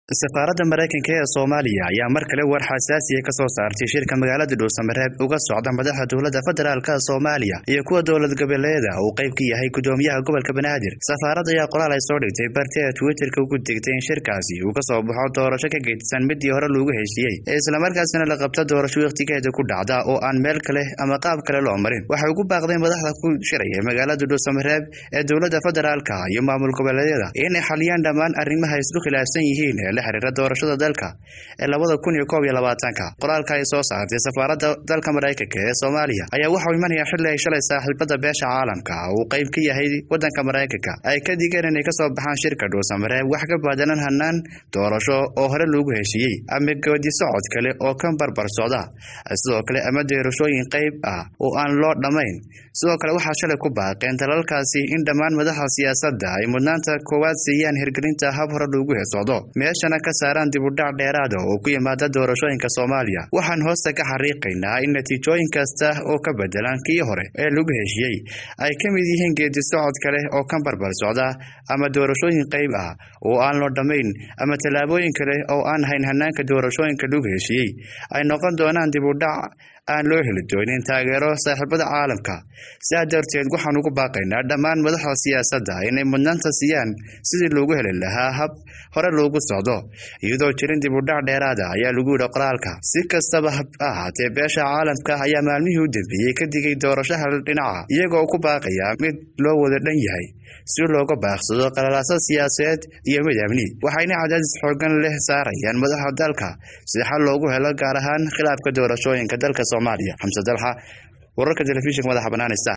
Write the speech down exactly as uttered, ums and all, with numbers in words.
Safaaradda Mareykanka ee Soomaaliya ayaa mar kale war xasaasi ah ka soo saartay shirka magaalada Dhuusamareeb uga socda madaxda dowladda federaalka Soomaaliya iyo kuwa dowlad goboleedyada oo qayb ka yahay gudoomiyaha gobolka Banaadir. Safaaradda ayaa qoraal ay soo dhigtay barteeda Twitter-ka ugu digtay in shirkaasi uu ka soo baxo doorasho ka geedsan midii hore loogu heshiiyay, isla markaasna la qabto doorasho waqtigeeda ku dhacda oo aan meel kale ama qaab kale loo marin. Waxay ugu baaqdeen madaxda ku shiraya magaalada Dhuusamareeb ee dowladda federaalka iyo maamul goboleedyada inay xaliyaan dhammaan arrimaha isku khilaafsan yihiin la xiriira doorashada dalka ee labada kun iyo koob iyo labaatanka. Qoraalka ay soo saartay safaaradda dalka Mareykanka ee Soomaaliya ayaa waxa uu imanaya xilli ay shalay saaxiibada beesha caalamka oo qayb ka yahay wadanka Mareykanka ay ka digeen inay ka soo baxaan shirka Dhuusamareeb wax ka badalan hanaan doorasho oo hore loogu heshiiyay ama go'di socod kale oo kan barbar socda, sidoo kale ama doorashooyin qayb ah oo aan loo dhamayn. Sidoo kale waxaa shalay ku baaqeen dalalkaasi in dhammaan madaxda siyaasadda ay mudnaanta koowaad siiyaan hirgelinta hab hore loogu heesoodo meeshana ka saaraan dib u dhac dheeraad ah oo ku yimaada doorashooyinka Soomaaliya. Waxaan hoosta ka xariiqaynaa in natiijooyin kasta oo ka bedelan kii hore ee lagu heshiiyay ay ka mid yihiin geedi socod kale oo kan barbar socda ama doorashooyin qayb ah oo aan loo dhamayn ama talaabooyin kale oo aan hayn hanaanka doorashooyinka lagu heshiiyay ay noqon doonaan dib u dhac aan loo heli doonin taageero saaxiibada caalamka. Sidaa darteed waxaan ugu baaqaynaa dhammaan madaxda siyaasadda inay mudnaanta siiyaan sidii loogu heli lahaa hab hore loogu socdo iyadoo jirin dib u dhac dheeraad ah ayaa lagu yidhi qoraalka. Si kastaba ha ahaatee beesha caalamka ayaa maalmihii u dambeeyey ka digay doorasho hal dhinaca iyagoo ku baaqaya mid loo wada dhan yahay si looga baaqsado qalalaasa siyaasadeed iyo mid amni. Waxayna cadaadis xooggan leh saarayaan madaxda dalka si xal loogu helo gaar ahaan khilaafka doorashooyinka dalka Soomaaliya. Xamse Dalxa, wararka telefishinka madaxa bannaan.